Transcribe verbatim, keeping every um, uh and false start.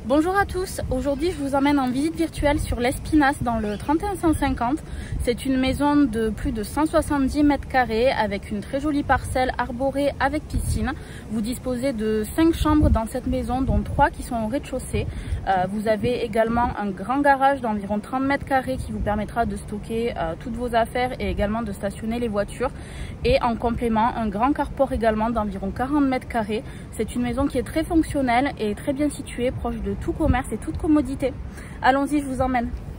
Bonjour à tous, aujourd'hui je vous emmène en visite virtuelle sur Lespinasse dans le trente et un cent cinquante. C'est une maison de plus de cent soixante-dix mètres carrés avec une très jolie parcelle arborée avec piscine. Vous disposez de cinq chambres dans cette maison, dont trois qui sont au rez-de-chaussée. Euh, vous avez également un grand garage d'environ trente mètres carrés qui vous permettra de stocker euh, toutes vos affaires et également de stationner les voitures. Et en complément, un grand carport également d'environ quarante mètres carrés. C'est une maison qui est très fonctionnelle et très bien située, proche de tout commerce et toute commodité. Allons-y, je vous emmène.